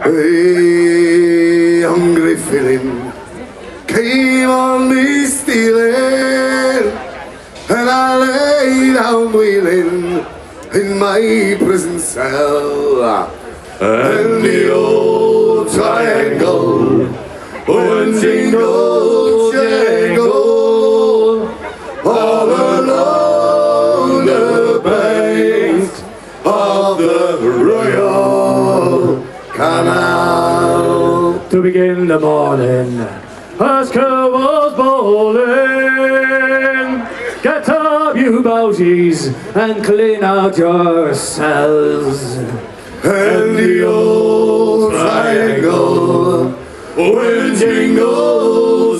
A hungry feeling came on me stealing, and I lay down wheeling in my prison cell. And the old triangle went jingle, jangle all along the banks of the Royal Canal. To begin the morning, Oscar was bowling. Get up, you bougies, and clean out your cells. And the old triangle went jingle,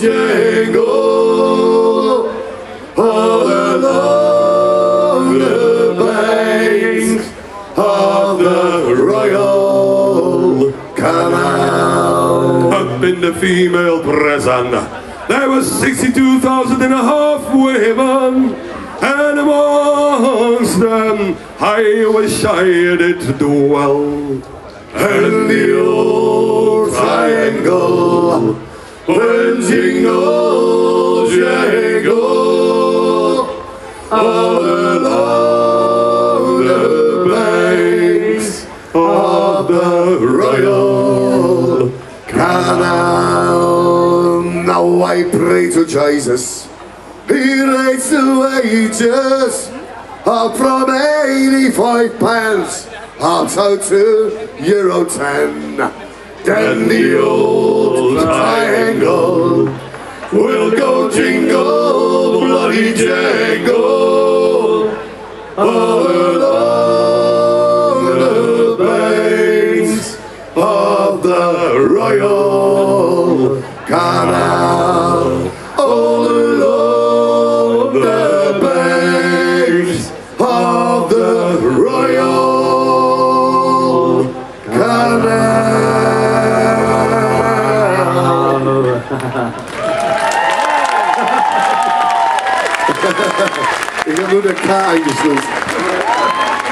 jangle all along the banks of the Royal Canal. Up in the female prison, there was 62,500 women, and amongst them I was hired to dwell. And the old triangle went jingle, jangle all along the banks of the Royal Canal. Now I pray to Jesus, he rates the wages up from 85 pence up to €10. Then the old triangle will go jingle, bloody jangle all along the banks of the Royal Canal. All along the banks of the Royal Canal. Ik heb nur de K eingeschlossen.